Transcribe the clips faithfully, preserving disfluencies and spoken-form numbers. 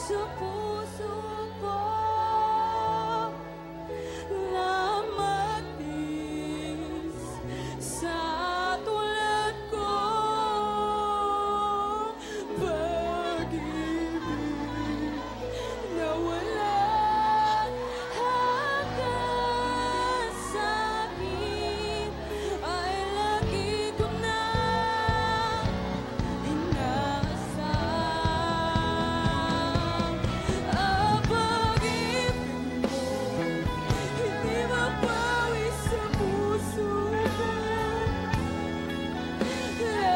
sa puso ko na matis sa tulad ko. Pag-ibig na walang hanggan sa akin ay lagi ko na inasam. Ang pag-ibig mo hindi mapawi sa puso ko na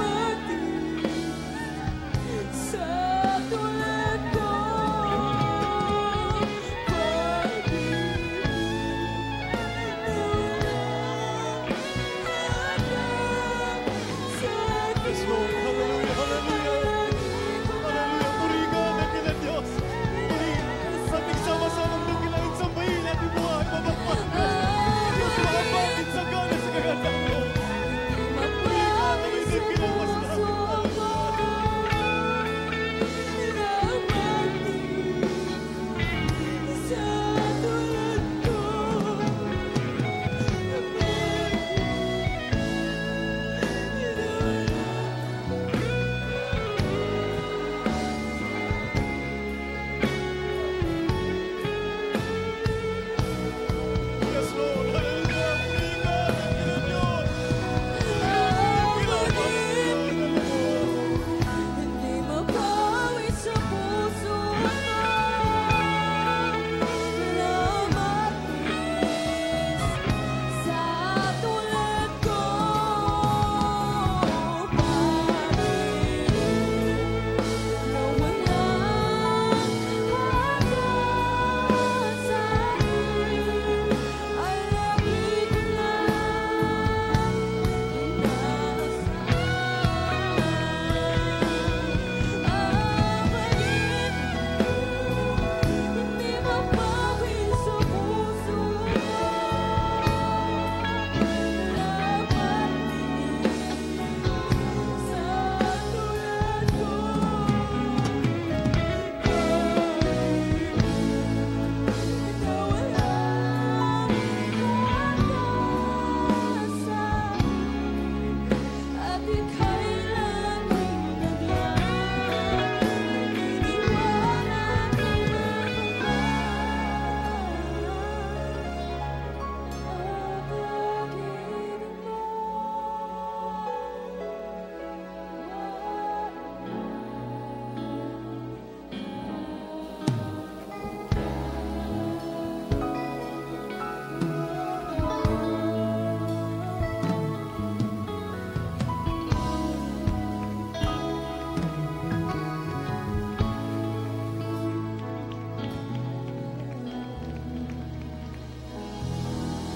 matis sa tulad ko. Yes, Lord. Hallelujah, hallelujah. Hallelujah. Purihan ang kila Diyos. Muli, sa nagsama-samang nagkilangit sa bayin at ibuhay, mabagpag mo. Diyos, mga bakit sa gana sa kaganda mo. Purihan kami nagkilawas namin. Yes, Lord. Hallelujah. Purihan ang kila Diyos. Hindi mapawi sa puso ko na matis sa tulad ko. Pag-ibig na walang hanggan sa akin ay lagi ko na hindi mapawi sa puso ko na matis sa tulad ko. Pag-ibig na walang hanggan sa akin at ika'y laging naglaan, iniwanan mo ba? Ang pag-ibig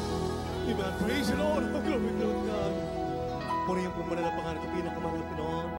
Amen. Praise the Lord. Glory to God. Purihan po muna ng pangalan ko, pinakamahal na Pinoon.